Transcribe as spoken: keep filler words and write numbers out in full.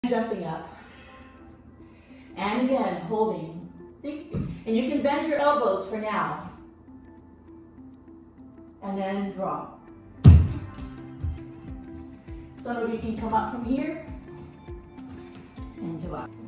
Jumping up. And again, holding. And you can bend your elbows for now. And then drop. Some of you can come up from here and to up.